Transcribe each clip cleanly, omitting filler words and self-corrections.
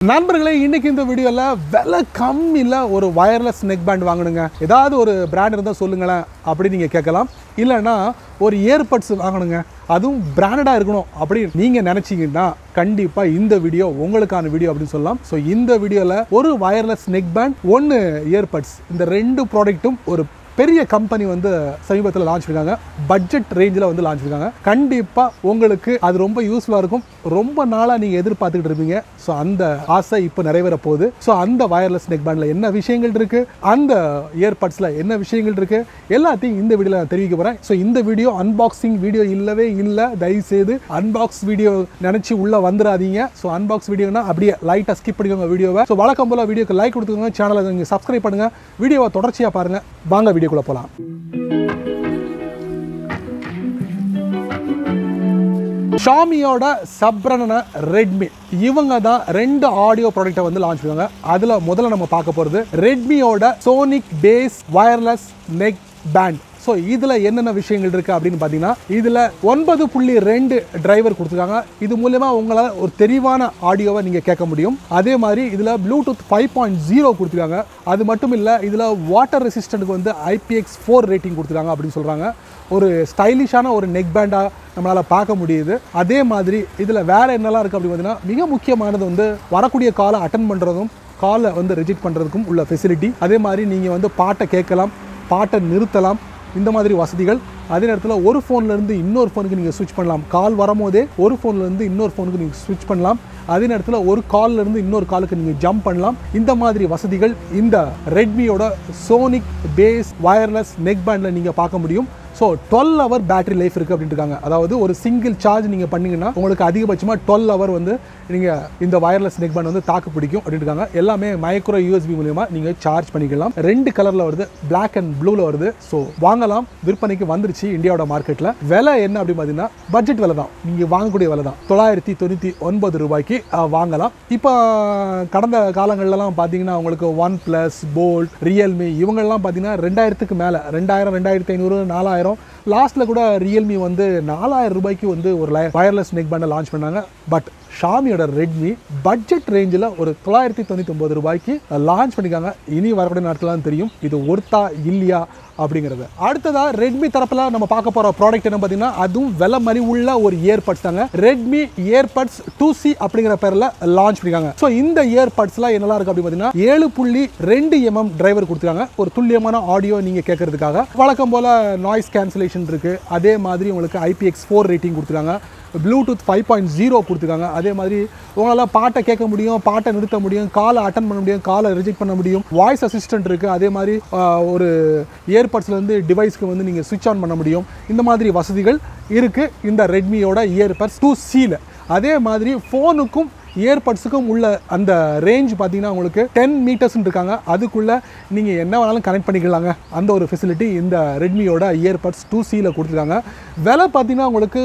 நண்பர்களே, இன்னைக்கு இந்த வீடியோல விலை கம்மியில் ஒரு வயர்லெஸ் நெக் பேண்ட் வாங்கணுங்க. ஏதாவது ஒரு பிராண்ட் இருந்தால் சொல்லுங்களேன் அப்படி நீங்கள் கேட்கலாம். இல்லைன்னா ஒரு இயர்பட்ஸ் வாங்கணுங்க, அதுவும் பிராண்டடாக இருக்கணும் அப்படின்னு நீங்கள் நினச்சிங்கன்னா கண்டிப்பாக இந்த வீடியோ உங்களுக்கான வீடியோ அப்படின்னு சொல்லலாம். ஸோ இந்த வீடியோவில் ஒரு வயர்லெஸ் நெக் பேண்ட், ஒன்று இயர்பட்ஸ், இந்த ரெண்டு ப்ராடக்ட்டும் ஒரு பெரிய கம்பெனி வந்து சமீபத்தில் லான்ச் பண்ணிருக்காங்க. பட்ஜெட் ரேஞ்சில் வந்து லான்ச் பண்ணிருக்காங்க. கண்டிப்பாக உங்களுக்கு அது ரொம்ப யூஸ்ஃபுல்லாக இருக்கும். ரொம்ப நாளாக நீங்கள் எதிர்பார்த்துக்கிட்டு இருப்பீங்க. ஸோ அந்த ஆசை இப்போ நிறைவேற போகுது. ஸோ அந்த வயர்லெஸ் நெக் பேண்டில் என்ன விஷயங்கள் இருக்குது, அந்த இயர்பட்ஸில் என்ன விஷயங்கள் இருக்குது, எல்லாத்தையும் இந்த வீடியோவில் நான் தெரிவிக்க போகிறேன். ஸோ இந்த வீடியோ அன்பாக்சிங் வீடியோ இல்லவே இல்லை. தயவுசெய்து அன்பாக்ஸ் வீடியோ நினச்சி உள்ளே வந்துடாதீங்க. ஸோ அன்பாக்ஸ் வீடியோனா அப்படியே லைட்டாக ஸ்கிப் பண்ணிக்கோங்க வீடியோவை. ஸோ வழக்கம் போல் வீடியோக்கு லைக் கொடுத்துக்கோங்க, சேனலை நீங்கள் சப்ஸ்கிரைப் பண்ணுங்கள், வீடியோவை தொடர்ச்சியாக பாருங்கள். வாங்க வீடியோக்குள்ள போலாம். ஷாமியோட சப்ரன ரெட்மி, இவங்க தான் ரெண்டு ஆடியோ ப்ராடக்ட்டை வந்து லான்ச் பண்ணுவாங்க. அதுல முதல்ல நம்ம பார்க்க போறது ரெட்மியோட sonic bass wireless neck band. So இதில் என்னென்ன விஷயங்கள் இருக்குது அப்படின்னு பார்த்தீங்கன்னா, இதில் 9.2 டிரைவர் கொடுத்துருக்காங்க. இது மூலமா உங்களால் ஒரு தெளிவான ஆடியோவை நீங்கள் கேட்க முடியும். அதே மாதிரி இதில் ப்ளூடூத் 5.0 கொடுத்துருக்காங்க. அது மட்டும் இல்லை, இதில் வாட்டர் ரெசிஸ்டன்ட்டுக்கு வந்து IPX4 ரேட்டிங் கொடுத்துருக்காங்க அப்படின்னு சொல்கிறாங்க. ஒரு ஸ்டைலிஷான ஒரு நெக் பேண்டாக நம்மளால் பார்க்க முடியுது. அதே மாதிரி இதில் வேறு என்னெல்லாம் இருக்குது அப்படின்னு பார்த்தீங்கன்னா, மிக முக்கியமானது வந்து வரக்கூடிய காலை அட்டன் பண்ணுறதும் காலை வந்து ரிஜெக்ட் பண்ணுறதுக்கும் உள்ள ஃபெசிலிட்டி. அதே மாதிரி நீங்கள் வந்து பாட்டை கேட்கலாம், பாட்டை நிறுத்தலாம், இந்த மாதிரி வசதிகள். அதே நேரத்தில் ஒரு ஃபோன்லேருந்து இன்னொரு ஃபோனுக்கு நீங்கள் ஸ்விட்ச் பண்ணலாம். கால் வரும்போதே ஒரு ஃபோன்லேருந்து இன்னொரு ஃபோனுக்கு நீங்கள் ஸ்விட்ச் பண்ணலாம். அதே நேரத்தில் ஒரு கால்லேருந்து இன்னொரு காலுக்கு நீங்கள் ஜம்ப் பண்ணலாம். இந்த மாதிரி வசதிகள் இந்த ரெட்மியோட சோனிக் பேஸ் வயர்லெஸ் நெக் பேண்டில் நீங்கள் பார்க்க முடியும். ஸோ 12 ஹவர் பேட்டரி லைஃப் இருக்குது அப்படின்ட்டு இருக்காங்க. அதாவது ஒரு சிங்கிள் சார்ஜ் நீங்கள் பண்ணிங்கன்னா உங்களுக்கு அதிகபட்சமாக 12 ஹவர் வந்து நீங்கள் இந்த வயர்லெஸ் நெக் பேண்ட் வந்து தாக்கு பிடிக்கும் அப்படின்ட்டு இருக்காங்க. எல்லாமே மைக்ரோ USB மூலியமாக நீங்கள் சார்ஜ் பண்ணிக்கலாம். 2 கலரில் வருது, பிளாக் அண்ட் ப்ளூவில் வருது. ஸோ வாங்கலாம், விற்பனைக்கு வந்துருச்சு இந்தியாவோட மார்க்கெட்டில். விலை என்ன அப்படின்னு பார்த்தீங்கன்னா பட்ஜெட் விலை தான், நீங்கள் வாங்கக்கூடிய விலை தான். 999 ரூபாய்க்கு வாங்கலாம். இப்போ கடந்த காலங்கள்லாம் பார்த்தீங்கன்னா உங்களுக்கு OnePlus, Bolt, Realme இவங்கெல்லாம் பார்த்தீங்கன்னா 2000க்கு மேலே, 2000, 2500, 4000, லாஸ்ட்டில் கூட ரியல்மி வந்து 4000 ரூபாய்க்கு வந்து ஒரு வயர்லெஸ் நெக் பேண்டை லான்ச் பண்ணாங்க. பட் ஷாமியோட ரெட்மி பட்ஜெட் ரேஞ்சில் ஒரு 999 ரூபாய்க்கு லான்ச் பண்ணியிருக்காங்க. இனி வரக்கூடிய நாட்கள்லாம் தெரியும் இது ஒர்த்தா இல்லையா அப்படிங்கிறது. அடுத்ததாக ரெட்மி தரப்பில் நம்ம பார்க்க போகிற ப்ராடக்ட் என்ன பார்த்தீங்கன்னா, அதுவும் விலை மலி உள்ள ஒரு இயர்பட்ஸ் தாங்க. ரெட்மி இயர்பட்ஸ் 2C அப்படிங்கிற பேரில் லான்ச் பண்ணியிருக்காங்க. ஸோ இந்த இயர்பட்ஸ்லாம் என்னெல்லாம் இருக்குது அப்படின்னு பார்த்தீங்கன்னா, 7.2 mm டிரைவர் கொடுத்துருக்காங்க. ஒரு துல்லியமான ஆடியோ நீங்கள் கேட்கறதுக்காக. வழக்கம் போல் நாய்ஸ் கேன்சலேஷன் இருக்குது. அதே மாதிரி உங்களுக்கு IPX4 ரேட்டிங் கொடுத்துருக்காங்க. ப்ளூடூத் 5.0 கொடுத்துருக்காங்க. அதே மாதிரி உங்களால் பாட்டை கேட்க முடியும், பாட்டை நிறுத்த முடியும், காலை அட்டன் பண்ண முடியும், காலை ரிஜெக்ட் பண்ண முடியும். வாய்ஸ் அசிஸ்டன்ட் இருக்குது. அதே மாதிரி ஒரு இயர்பட்ஸ்லேருந்து டிவைஸ்க்கு வந்து நீங்கள் ஸ்விட்ச் ஆன் பண்ண முடியும். இந்த மாதிரி வசதிகள் இருக்குது இந்த ரெட்மியோட இயர்பட்ஸ் 2Cயில். அதே மாதிரி ஃபோனுக்கும் இயர்பட்ஸுக்கும் உள்ள அந்த ரேஞ்ச் பார்த்தீங்கன்னா உங்களுக்கு 10 மீட்டர்ஸ்ன்னு இருக்காங்க. அதுக்குள்ளே நீங்கள் என்ன வேணாலும் கனெக்ட் பண்ணிக்கலாங்க. அந்த ஒரு ஃபெசிலிட்டி இந்த ரெட்மியோட இயர்பட்ஸ் 2Cயில் கொடுத்துருக்காங்க. விலை பார்த்தீங்கன்னா உங்களுக்கு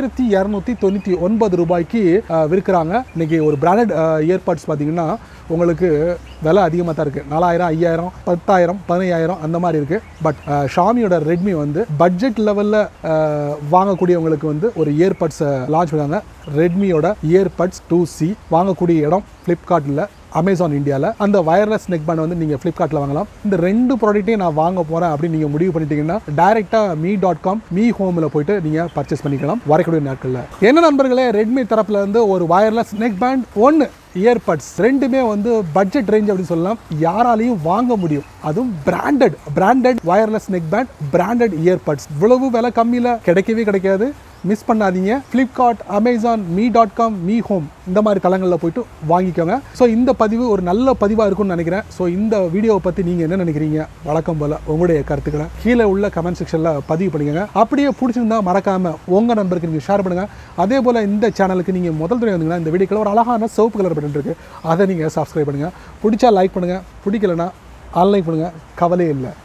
1299 ரூபாய்க்கு விற்கிறாங்க. இன்றைக்கி ஒரு பிராண்டட் இயர்பட்ஸ் பார்த்தீங்கன்னா உங்களுக்கு விலை அதிகமாக தான் இருக்குது. 4000, 5000, 10,000, 15,000 அந்த மாதிரி இருக்குது. பட் ஷாமியோட ரெட்மி வந்து பட்ஜெட் லெவலில் வாங்கக்கூடியவங்களுக்கு வந்து ஒரு இயர்பட்ஸை லான்ச் பண்ணாங்க. ரெட்மியோட இயர்பட்ஸ் 2C வாங்கக்கூடிய இடம் ஃப்ளிப்கார்ட்டில், அமேசான் இந்தியாவில். அந்த வயர்லெஸ் நெக் பேண்ட் வந்து நீங்கள் ஃப்ளிப்கார்ட்டில் வாங்கலாம். இந்த ரெண்டு ப்ராடக்ட்டையும் நான் வாங்க போகிறேன் அப்படின்னு நீங்கள் முடிவு பண்ணிட்டீங்கன்னா டைரெக்டாக me.com மீ ஹோமில் போயிட்டு நீங்கள் பர்ச்சேஸ் பண்ணிக்கலாம் வரக்கூடிய நாட்களில். என்ன நண்பர்களே, ரெட்மி தரப்பில் வந்து ஒரு வயர்லெஸ் நெக் பேண்ட், ஒன்று இயர்பட்ஸ், ரெண்டுமே வந்து பட்ஜெட் ரேஞ்ச் அப்படின்னு சொல்லலாம். யாராலையும் வாங்க முடியும். அதுவும் branded wireless neck band, branded earbuds. இவ்வளவு விலை கம்மியில் கிடைக்கவே கிடைக்காது. மிஸ் பண்ணாதீங்க. Flipkart, Amazon, me.com, me home இந்த மாதிரி தளங்களில் போயிட்டு வாங்கிக்கோங்க. ஸோ இந்த பதிவு ஒரு நல்ல பதிவாக இருக்கும்னு நினைக்கிறேன். ஸோ இந்த வீடியோவை பற்றி நீங்கள் என்ன நினைக்கிறீங்க, வழக்கம் போல் உங்களுடைய கருத்துக்களை கீழே உள்ள கமெண்ட் செக்ஷனில் பதிவு பண்ணிக்கோங்க. அப்படியே பிடிச்சிருந்தா மறக்காமல் உங்கள் நண்பருக்கு நீங்கள் ஷேர் பண்ணுங்கள். அதே போல் இந்த சேனலுக்கு நீங்கள் முதல் தடவை வந்தீங்கன்னா இந்த வீடியோக்கில் ஒரு அழகான சிவப்பு கலர் பட்டன் இருக்குது, அதை நீங்கள் சப்ஸ்கிரைப் பண்ணுங்கள். பிடிச்சா லைக் பண்ணுங்கள், பிடிக்கலன்னா அன்லைக் பண்ணுங்கள், கவலையே இல்லை.